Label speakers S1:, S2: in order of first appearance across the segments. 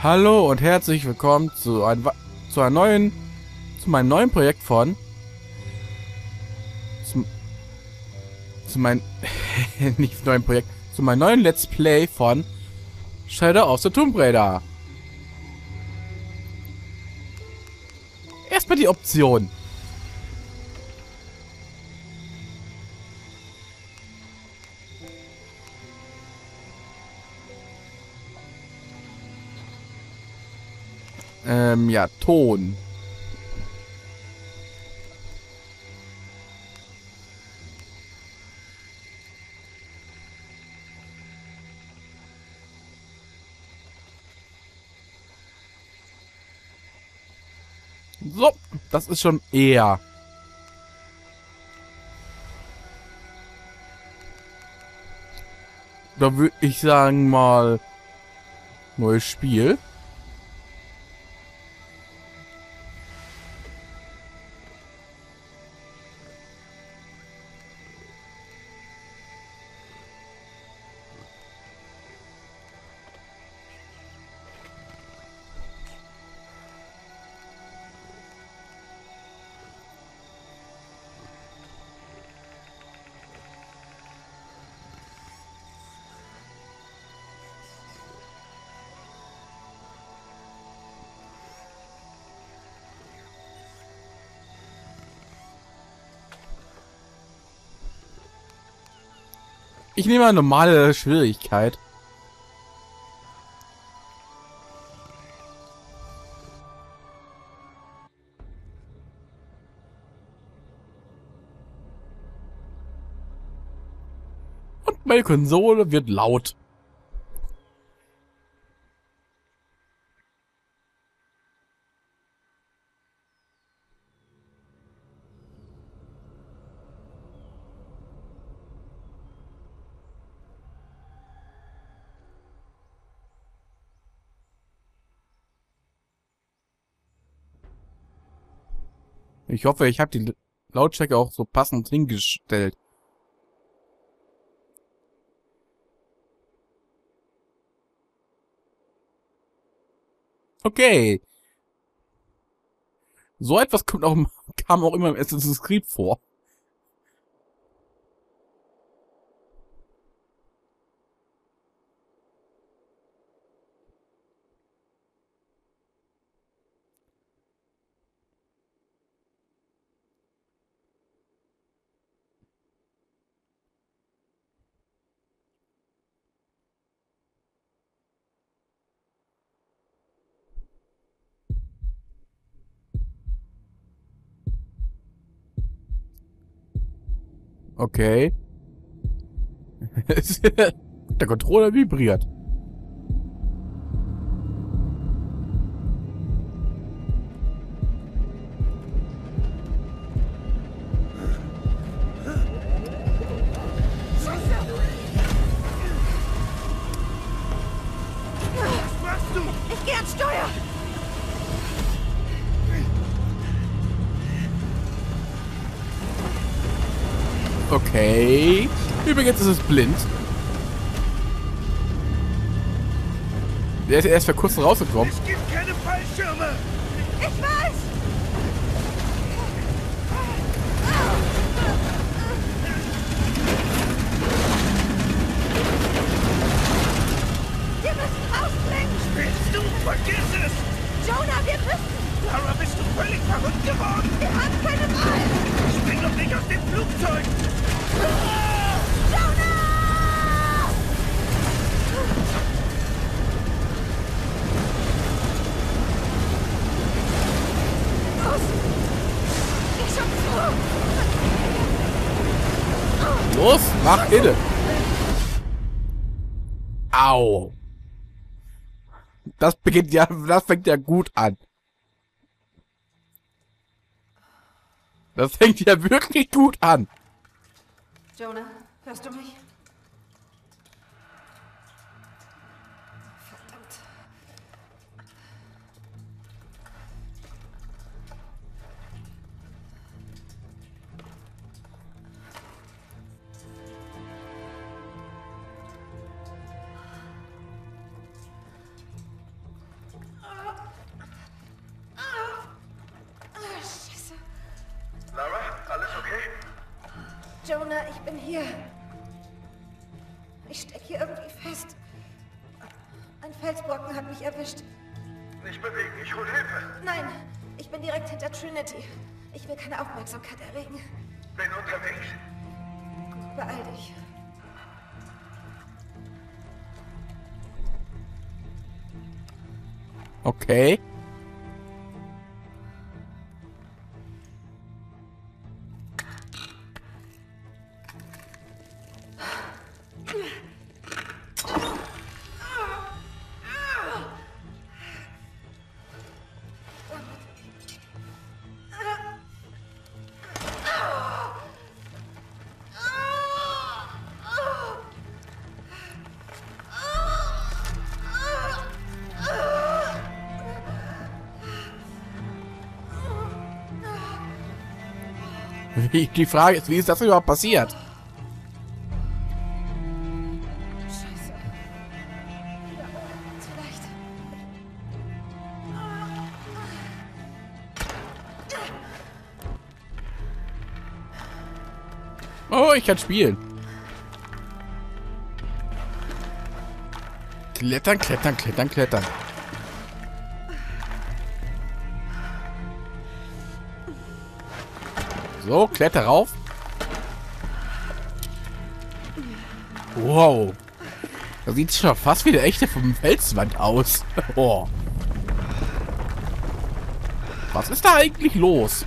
S1: Hallo und herzlich willkommen zu meinem neuen Projekt von zum, zu meinem nicht neuen Projekt, zu meinem neuen Let's Play von Shadow of the Tomb Raider. Erstmal die Option. Ja, Ton. So, das ist schon eher. Da würde ich sagen mal neues Spiel. Ich nehme eine normale Schwierigkeit. Und meine Konsole wird laut. Ich hoffe, ich habe die Lautstärke auch so passend hingestellt. Okay. So etwas kam auch immer im Assassin's Creed vor. Okay. Der Controller vibriert.
S2: Was machst du?
S3: Ich gehe ans Steuer!
S1: Okay. Übrigens ist es blind. Der ist erst vor kurzem rausgekommen.
S2: Es gibt keine Fallschirme!
S3: Ich weiß! Wir müssen rausspringen!
S2: Willst du? Vergiss es!
S3: Jonah, wir müssen!
S2: Lara, bist du völlig verrückt geworden?
S3: Wir haben keine Wahl!
S2: Spring doch nicht aus dem Flugzeug!
S3: Jonah! Los! Geh schon zu!
S1: Los, mach inne. Au. Das fängt ja gut an. Das fängt ja wirklich gut an.
S3: Jonah, hörst du mich? Verdammt. Jonah, ich bin hier. Ich stecke hier irgendwie fest. Ein Felsbrocken hat mich erwischt.
S2: Nicht bewegen, ich hol Hilfe.
S3: Nein, ich bin direkt hinter Trinity. Ich will keine Aufmerksamkeit erregen.
S2: Bin unterwegs.
S3: Gut, beeil dich.
S1: Okay. Die Frage ist, wie ist das überhaupt passiert?
S3: Scheiße. Ja, vielleicht.
S1: Oh, ich kann spielen. Klettern, klettern, klettern, klettern. So, kletter rauf. Wow. Das sieht schon fast wie eine echte Felswand aus. Oh. Was ist da eigentlich los?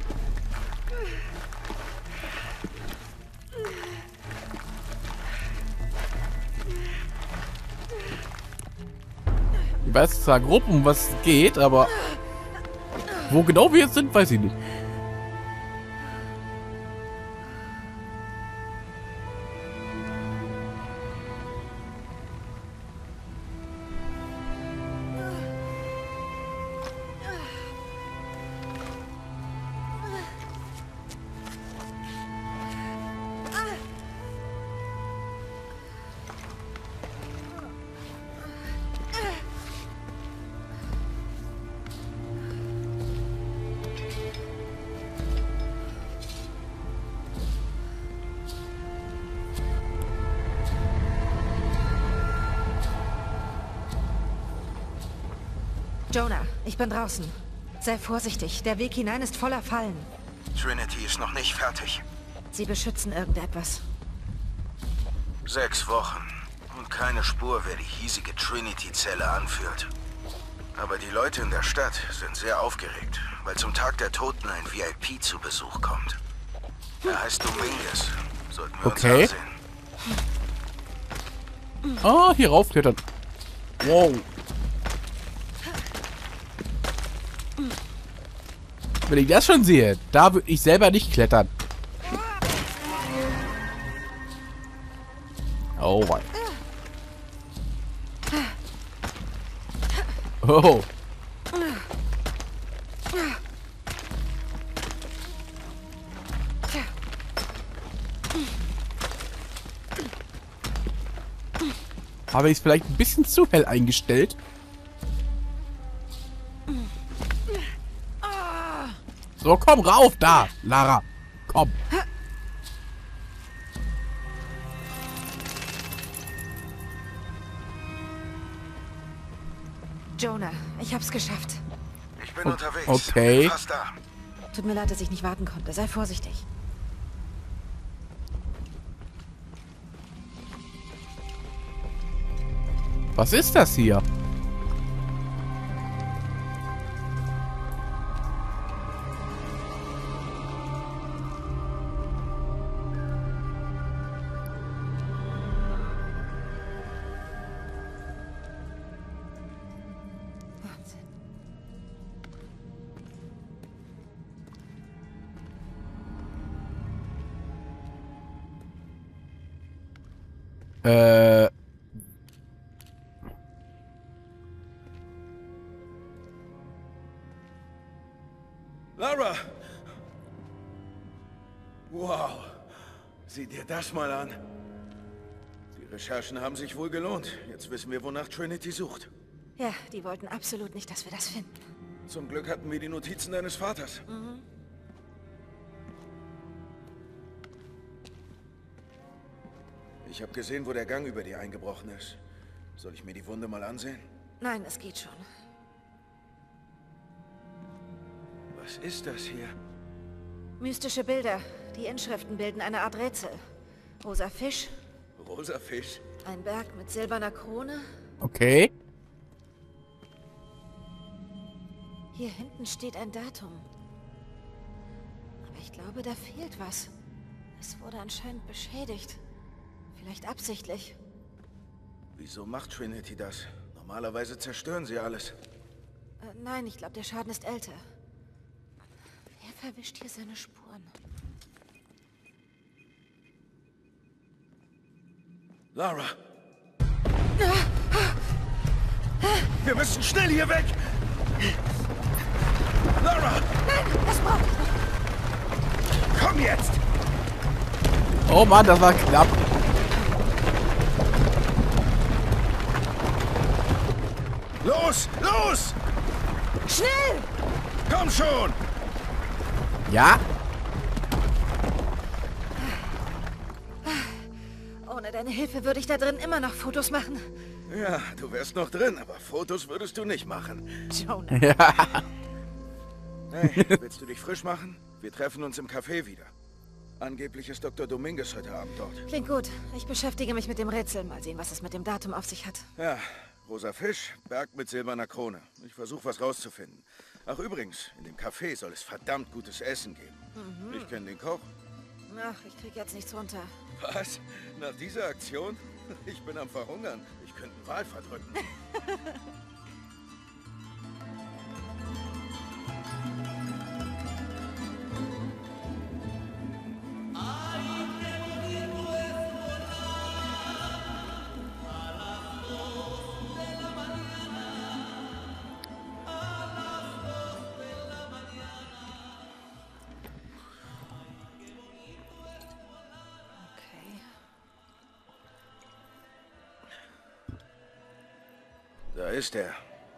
S1: Ich weiß zwar grob, um was es geht, aber wo genau wir jetzt sind, weiß ich nicht.
S3: Jonah, ich bin draußen. Sei vorsichtig, der Weg hinein ist voller Fallen.
S4: Trinity ist noch nicht fertig.
S3: Sie beschützen irgendetwas.
S4: 6 Wochen und keine Spur, wer die hiesige Trinity-Zelle anführt. Aber die Leute in der Stadt sind sehr aufgeregt, weil zum Tag der Toten ein VIP zu Besuch kommt. Er heißt Dominguez. Sollten wir uns ansehen.
S1: Ah, hier raufklettern. Wow. Wenn ich das schon sehe, da würde ich selber nicht klettern. Oh Mann. Oh. Habe ich es vielleicht ein bisschen zu hell eingestellt? So, komm rauf da, Lara. Komm.
S3: Jonah, ich hab's geschafft.
S4: Ich bin unterwegs.
S1: Okay.
S4: Bin fast da.
S3: Tut mir leid, dass ich nicht warten konnte. Sei vorsichtig.
S1: Was ist das hier?
S3: Wahnsinn.
S2: Lara! Wow. Sieh dir das mal an. Die Recherchen haben sich wohl gelohnt. Jetzt wissen wir, wonach Trinity sucht.
S3: Ja, die wollten absolut nicht, dass wir das finden.
S2: Zum Glück hatten wir die Notizen deines Vaters. Ich habe gesehen, wo der Gang über dir eingebrochen ist. Soll ich mir die Wunde mal ansehen?
S3: Nein, es geht schon.
S2: Was ist das hier?
S3: Mystische Bilder. Die Inschriften bilden eine Art Rätsel. Rosa Fisch,
S2: Rosa Fisch?
S3: ein Berg mit silberner Krone.
S1: Okay.
S3: Hier hinten steht ein Datum. Aber ich glaube, da fehlt was. Es wurde anscheinend beschädigt. Vielleicht absichtlich.
S2: Wieso macht Trinity das? Normalerweise zerstören sie alles.
S3: Nein, ich glaube, der Schaden ist älter. Wer verwischt hier seine Spuren?
S2: Lara! Wir müssen schnell hier weg! Lara!
S3: Nein, das braucht ich nicht.
S2: Komm jetzt!
S1: Oh Mann, das war knapp.
S2: Los! Los!
S3: Schnell!
S2: Komm schon!
S1: Ja.
S3: Ohne deine Hilfe würde ich da drin immer noch Fotos machen.
S2: Ja, du wärst noch drin, aber Fotos würdest du nicht machen.
S3: Jonah.
S1: Ja.
S2: Hey, willst du dich frisch machen? Wir treffen uns im Café wieder. Angeblich ist Dr. Dominguez heute Abend dort.
S3: Klingt gut. Ich beschäftige mich mit dem Rätsel. Mal sehen, was es mit dem Datum auf sich hat.
S2: Ja, rosa Fisch, Berg mit silberner Krone. Ich versuche was rauszufinden. Ach übrigens, in dem Café soll es verdammt gutes Essen geben. Ich kenne den Koch.
S3: Ach, ich krieg jetzt nichts runter.
S2: Was? Nach dieser Aktion? Ich bin am Verhungern. Ich könnte einen Wal verdrücken.
S3: Okay.
S2: Da ist er.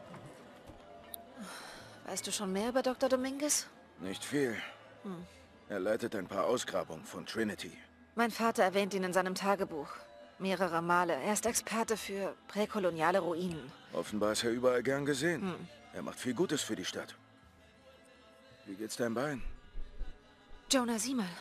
S3: Weißt du schon mehr über Dr. Dominguez?
S2: Nicht viel. Er leitet ein paar Ausgrabungen von Trinity.
S3: Mein Vater erwähnt ihn in seinem Tagebuch. Mehrere Male. Er ist Experte für präkoloniale Ruinen.
S2: Offenbar ist er überall gern gesehen. Er macht viel Gutes für die Stadt. Wie geht's deinem Bein?
S3: Jonah, sieh mal.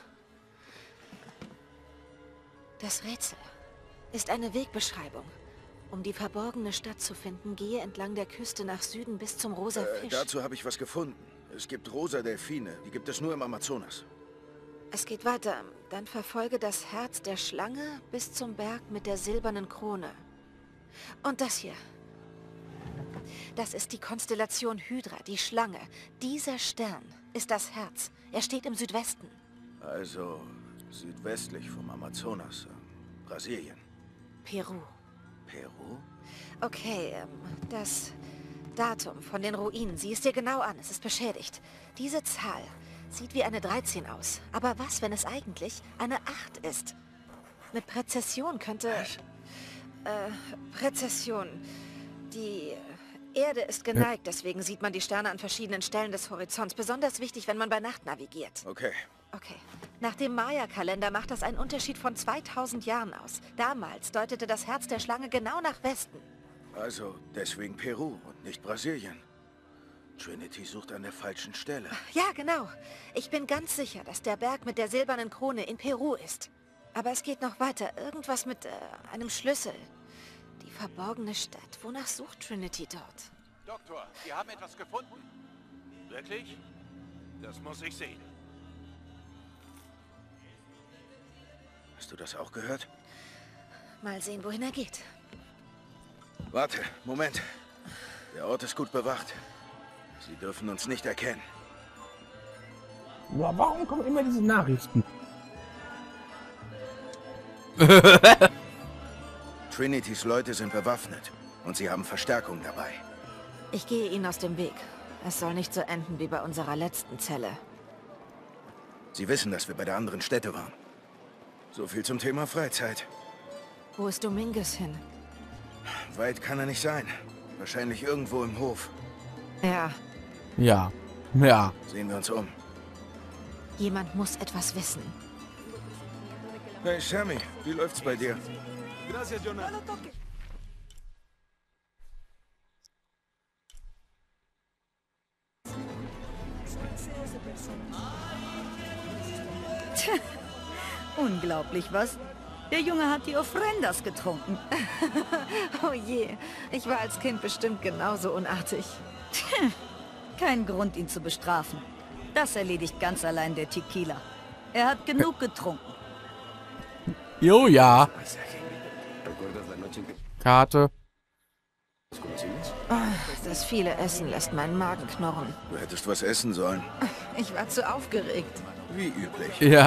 S3: Das Rätsel ist eine Wegbeschreibung. Um die verborgene Stadt zu finden, gehe entlang der Küste nach Süden bis zum Rosa Fisch.
S2: Dazu habe ich was gefunden. Es gibt rosa Delfine. Die gibt es nur im Amazonas.
S3: Es geht weiter. Dann verfolge das Herz der Schlange bis zum Berg mit der silbernen Krone. Und das hier. Das ist die Konstellation Hydra, die Schlange. Dieser Stern ist das Herz. Er steht im Südwesten.
S2: Also südwestlich vom Amazonas. Brasilien.
S3: Peru.
S2: Peru?
S3: Okay, das Datum von den Ruinen. Sieh es dir genau an. Es ist beschädigt. Diese Zahl sieht wie eine 13 aus. Aber was, wenn es eigentlich eine 8 ist? Mit Präzession könnte... Präzession. Die Erde ist geneigt, deswegen sieht man die Sterne an verschiedenen Stellen des Horizonts. Besonders wichtig, wenn man bei Nacht navigiert.
S2: Okay.
S3: Okay. Nach dem Maya-Kalender macht das einen Unterschied von 2000 Jahren aus. Damals deutete das Herz der Schlange genau nach Westen.
S2: Also deswegen Peru und nicht Brasilien. Trinity sucht an der falschen Stelle.
S3: Ja, genau. Ich bin ganz sicher, dass der Berg mit der silbernen Krone in Peru ist. Aber es geht noch weiter. Irgendwas mit einem Schlüssel. Die verborgene Stadt. Wonach sucht Trinity dort?
S5: Doktor, wir haben etwas gefunden. Wirklich? Das muss ich sehen.
S2: Hast du das auch gehört?
S3: Mal sehen, wohin er geht.
S2: Warte, Moment. Der Ort ist gut bewacht. Sie dürfen uns nicht erkennen.
S1: Boah, warum kommen immer diese Nachrichten?
S2: Trinitys Leute sind bewaffnet und sie haben Verstärkung dabei.
S3: Ich gehe ihnen aus dem Weg. Es soll nicht so enden wie bei unserer letzten Zelle.
S2: Sie wissen, dass wir bei der anderen Stätte waren. So viel zum Thema Freizeit.
S3: Wo ist Dominguez hin?
S2: Weit kann er nicht sein. Wahrscheinlich irgendwo im Hof.
S3: Ja,
S1: Ja. Ja.
S2: Sehen wir uns um.
S3: jemand muss etwas wissen.
S2: Hey Sammy, wie läuft's bei dir?
S6: Unglaublich, was? Der Junge hat die Ofrendas getrunken.
S3: Oh je, ich war als Kind bestimmt genauso unartig.
S6: Kein Grund, ihn zu bestrafen. Das erledigt ganz allein der Tequila. Er hat genug getrunken.
S1: Jo, ja. Karte.
S3: Das viele Essen lässt meinen Magen knurren.
S2: Du hättest was essen sollen.
S3: Ich war zu aufgeregt.
S2: Wie üblich.
S1: Ja.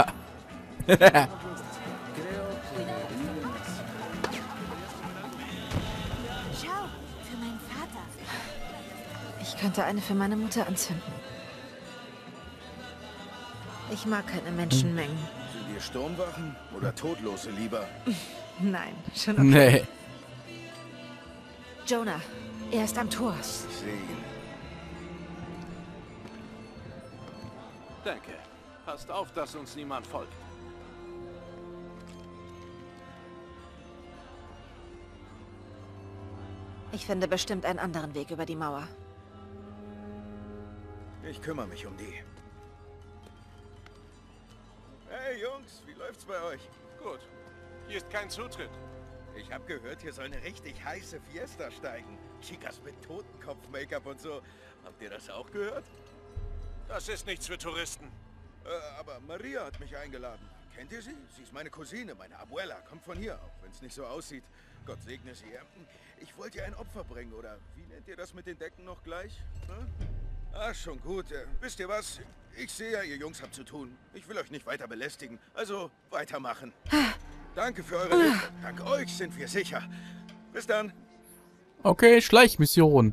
S7: Schau, für meinen Vater.
S3: Ich könnte eine für meine Mutter anzünden. Ich mag keine Menschenmengen.
S2: Sind dir Sturmwachen oder Todlose lieber?
S3: Nein, schon okay.
S1: Nee.
S3: Jonah, er ist am Tor.
S2: Ich sehe ihn.
S5: Danke. Passt auf, dass uns niemand folgt.
S3: Ich finde bestimmt einen anderen Weg über die Mauer.
S2: Ich kümmere mich um die. Hey Jungs, wie läuft's bei euch?
S5: Gut. Hier ist kein Zutritt.
S2: Ich habe gehört, hier soll eine richtig heiße Fiesta steigen. Chicas mit Totenkopf-Make-up und so. Habt ihr das auch gehört?
S5: Das ist nichts für Touristen.
S2: Aber Maria hat mich eingeladen. Kennt ihr sie? Sie ist meine Cousine, meine Abuela. Kommt von hier, auch wenn es nicht so aussieht. Gott segne sie. Ich wollte ihr ein Opfer bringen, oder wie nennt ihr das mit den Decken noch gleich? Hm? Ah, schon gut. Wisst ihr was? Ich sehe ja, ihr Jungs habt zu tun. Ich will euch nicht weiter belästigen. Also, weitermachen. Danke für eure Hilfe. Dank euch sind wir sicher. Bis dann.
S1: Okay, Schleichmission.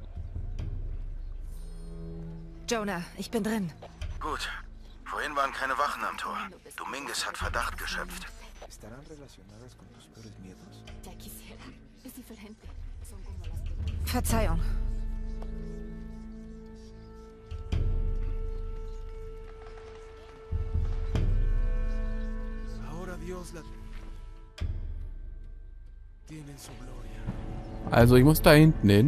S3: Jonah, ich bin drin.
S4: Gut. Vorhin waren keine Wachen am Tor. Dominguez hat Verdacht geschöpft.
S7: Ya quisiera. Es diferente. Son como las que...
S3: Verzeihung.
S1: Also, ich muss da hinten hin.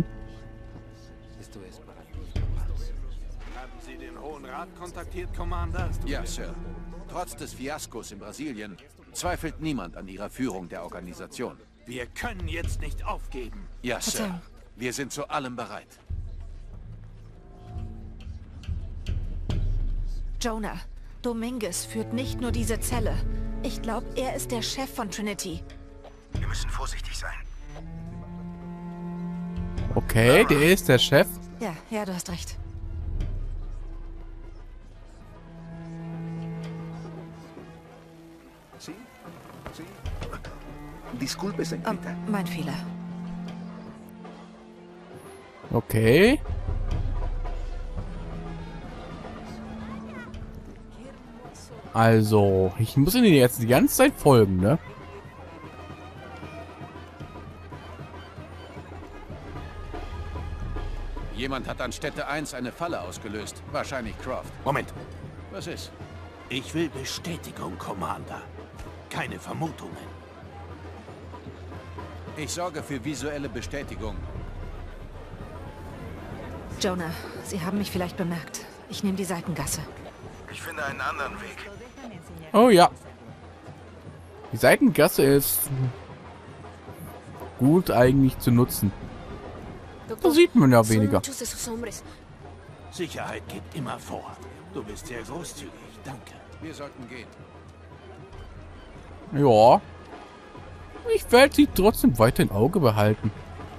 S5: Haben Sie den Hohen Rat kontaktiert, Commander?
S8: Ja, Sir. Trotz des Fiaskos in Brasilien zweifelt niemand an ihrer Führung der Organisation.
S5: Wir können jetzt nicht aufgeben.
S8: Ja, Sir.
S3: Verzeihung.
S8: Wir sind zu allem bereit.
S3: Jonah, Dominguez führt nicht nur diese Zelle. Ich glaube, er ist der Chef von Trinity.
S4: Wir müssen vorsichtig sein.
S1: Okay, der ist der Chef.
S3: Ja, du hast recht.
S2: Disculpe, señorita.
S3: Mein Fehler.
S1: Okay. Also, ich muss Ihnen jetzt die ganze Zeit folgen, ne?
S8: Jemand hat an Stätte 1 eine Falle ausgelöst. Wahrscheinlich Croft.
S5: Moment.
S8: Was ist?
S5: Ich will Bestätigung, Commander. Keine Vermutungen.
S8: Ich sorge für visuelle Bestätigung.
S3: Jonah, Sie haben mich vielleicht bemerkt. Ich nehme die Seitengasse.
S4: Ich finde einen anderen Weg.
S1: Oh ja. Die Seitengasse ist gut eigentlich zu nutzen. Da sieht man ja weniger.
S7: Muchos de sus hombres.
S5: Sicherheit geht immer vor. Du bist sehr großzügig. Danke.
S8: Wir sollten gehen.
S1: Ja. Ich werde sie trotzdem weiter im Auge behalten.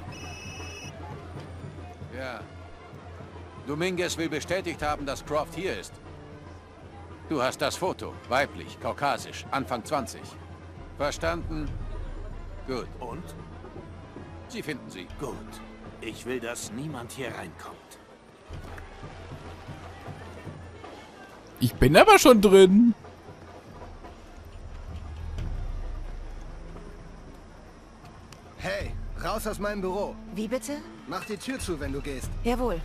S8: Ja. Dominguez will bestätigt haben, dass Croft hier ist. Du hast das Foto. Weiblich, kaukasisch, Anfang 20. Verstanden? Gut.
S5: Und?
S8: Sie finden sie.
S5: Gut. Ich will, dass niemand hier reinkommt.
S1: Ich bin aber schon drin.
S9: Hey, raus aus meinem Büro.
S3: Wie bitte?
S9: Mach die Tür zu, wenn du gehst.
S3: Jawohl.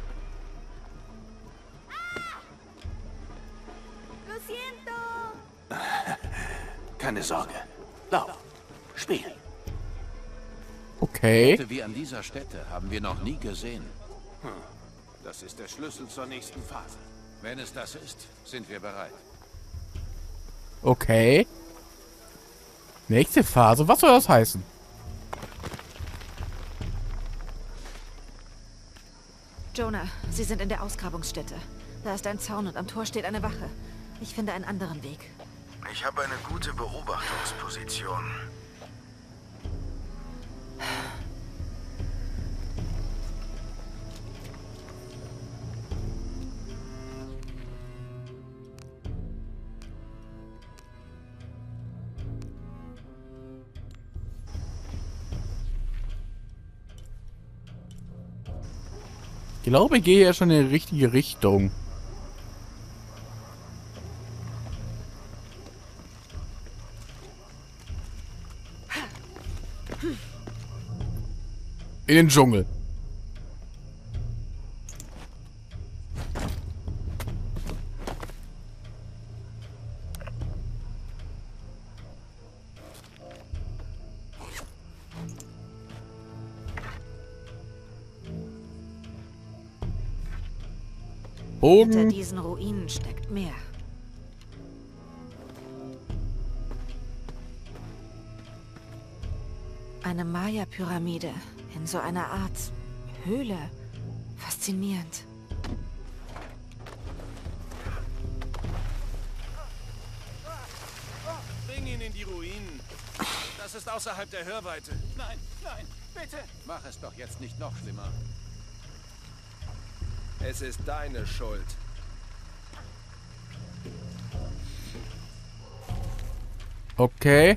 S7: Lo siento.
S5: Keine Sorge. Lauf. Spiel.
S1: Okay.
S8: Orte wie an dieser Stätte haben wir noch nie gesehen.
S5: Das ist der Schlüssel zur nächsten Phase.
S8: Wenn es das ist, sind wir bereit.
S1: Okay. Nächste Phase. Was soll das heißen?
S3: Jonah, Sie sind in der Ausgrabungsstätte. Da ist ein Zaun und am Tor steht eine Wache. Ich finde einen anderen Weg.
S4: Ich habe eine gute Beobachtungsposition.
S1: Ich glaube, ich gehe ja schon in die richtige Richtung. In den Dschungel.
S3: Hinter
S1: Bogen.
S3: diesen Ruinen steckt mehr. Eine Maya-Pyramide in so einer Art Höhle. Faszinierend.
S5: Bring ihn in die Ruinen. Das ist außerhalb der Hörweite. Nein, nein, bitte.
S8: Mach es doch jetzt nicht noch schlimmer.
S10: Es ist deine Schuld.
S1: Okay.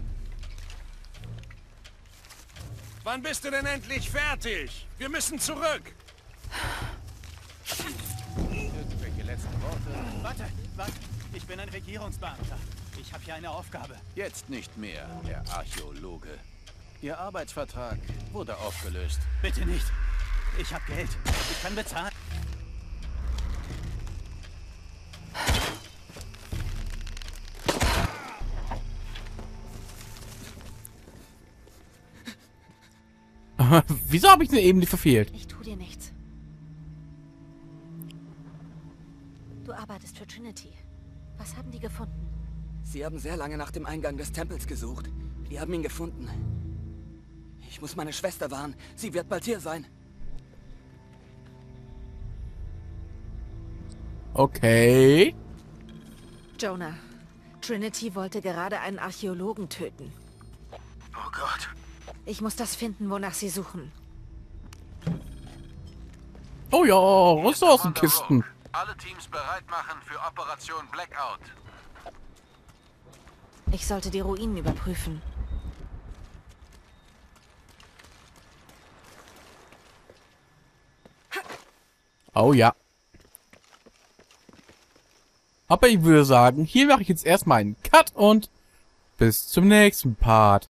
S5: Wann bist du denn endlich fertig? Wir müssen zurück.
S8: Irgendwelche letzten Worte?
S11: Warte. Ich bin ein Regierungsbeamter. Ich habe hier eine Aufgabe.
S8: Jetzt nicht mehr, Herr Archäologe. Ihr Arbeitsvertrag wurde aufgelöst.
S11: Bitte nicht. Ich habe Geld. Ich kann bezahlen.
S1: Wieso habe ich denn eben nicht verfehlt?
S3: Ich tue dir nichts. Du arbeitest für Trinity. Was haben die gefunden?
S12: Sie haben sehr lange nach dem Eingang des Tempels gesucht. Wir haben ihn gefunden. Ich muss meine Schwester warnen. Sie wird bald hier sein.
S1: Okay.
S3: Jonah, Trinity wollte gerade einen Archäologen töten.
S4: Oh Gott.
S3: Ich muss das finden, wonach sie suchen.
S1: Oh ja, Ressourcenkisten.
S8: Alle Teams bereit machen für Operation Blackout.
S3: Ich sollte die Ruinen überprüfen.
S1: Oh ja. Aber ich würde sagen, hier mache ich jetzt erstmal einen Cut und bis zum nächsten Part.